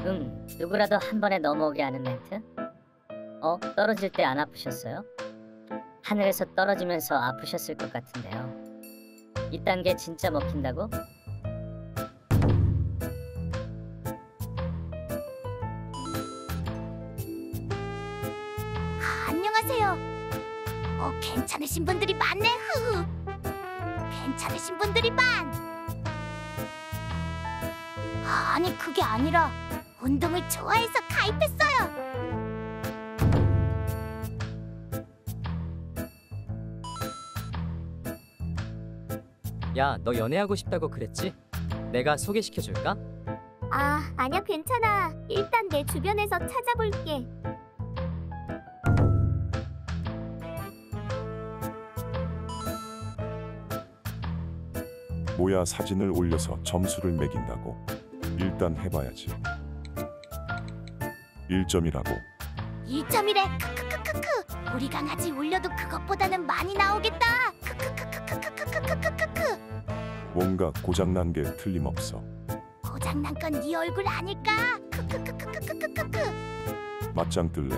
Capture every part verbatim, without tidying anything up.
방금 누구라도 한 번에 넘어오게 하는 멘트? 어? 떨어질 때 안 아프셨어요? 하늘에서 떨어지면서 아프셨을 것 같은데요. 이딴 게 진짜 먹힌다고? 아, 안녕하세요. 어, 괜찮으신 분들이 많네. 흐흐. 괜찮으신 분들이 많. 아, 아니 그게 아니라 운동을 좋아해서 가입했어요. 야, 너 연애하고 싶다고 그랬지? 내가 소개시켜줄까? 아, 아니야 괜찮아. 일단 내 주변에서 찾아볼게. 뭐야, 사진을 올려서 점수를 매긴다고? 일단 해봐야지. 일 점이라고. 일 점이래. 크크크크크. 우리 강아지 올려도 그것보다는 많이 나오겠다. 크크크크크크크크크크크. 뭔가 고장난 게 틀림없어. 고장난 건 네 얼굴 아닐까? 크크크크크크크크. 맞짱 뜰래?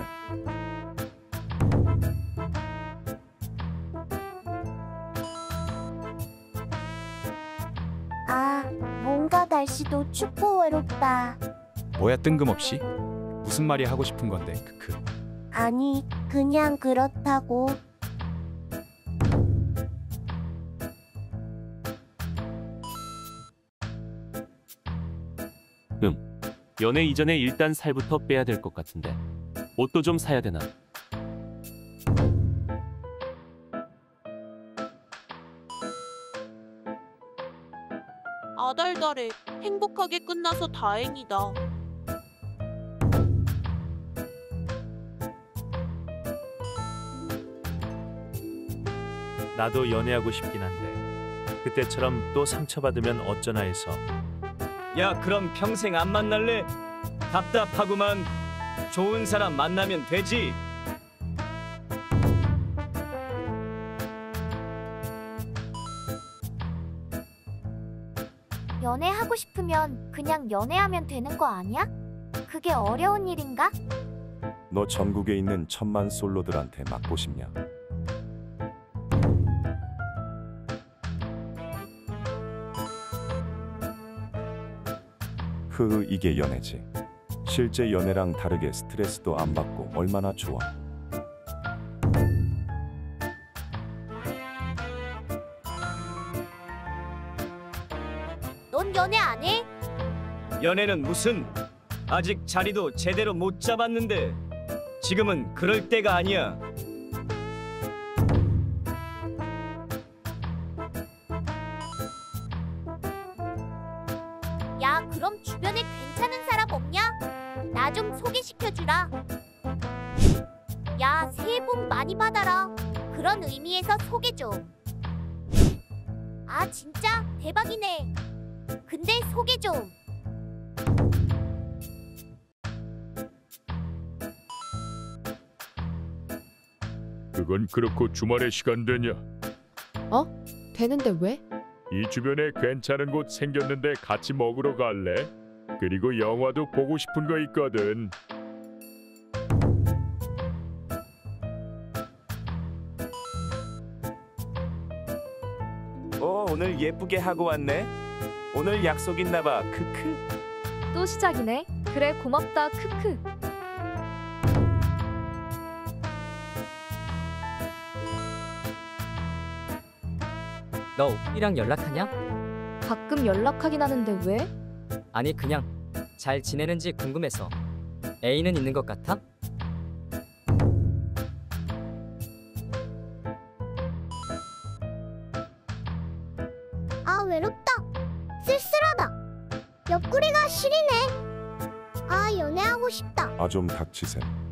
아, 뭔가 날씨도 춥고 외롭다. 뭐야 뜬금없이? 무슨 말이 하고 싶은 건데 크크. 아니, 그냥 그렇다고. 음, 연애 이전에 일단 살부터 빼야 될 것 같은데 옷도 좀 사야 되나? 아달달해. 행복하게 끝나서 다행이다. 나도 연애하고 싶긴 한데 그때처럼 또 상처받으면 어쩌나 해서. 야, 그럼 평생 안 만날래? 답답하구만. 좋은 사람 만나면 되지. 연애하고 싶으면 그냥 연애하면 되는 거 아니야? 그게 어려운 일인가? 너 전국에 있는 천만 솔로들한테 맞고 싶냐? 흐흐, 이게 연애지. 실제 연애랑 다르게 스트레스도 안 받고 얼마나 좋아. 넌 연애 안 해? 연애는 무슨? 아직 자리도 제대로 못 잡았는데. 지금은 그럴 때가 아니야. 야, 그럼 주변에 괜찮은 사람 없냐? 나 좀 소개시켜주라. 야, 새해 복 많이 받아라. 그런 의미에서 소개 좀. 아, 진짜 대박이네. 근데 소개 좀. 그건 그렇고 주말에 시간 되냐? 어? 되는데 왜? 이 주변에 괜찮은 곳 생겼는데 같이 먹으러 갈래? 그리고 영화도 보고 싶은 거 있거든. 어, 오늘 예쁘게 하고 왔네. 오늘 약속 있나 봐. 크크. 또 시작이네. 그래 고맙다 크크. 너 오빠랑 연락하냐? 가끔 연락하긴 하는데 왜? 아니 그냥 잘 지내는지 궁금해서. 애인은 있는 것 같아? 아, 외롭다. 쓸쓸하다. 옆구리가 시리네. 아, 연애하고 싶다. 아, 좀 닥치셈.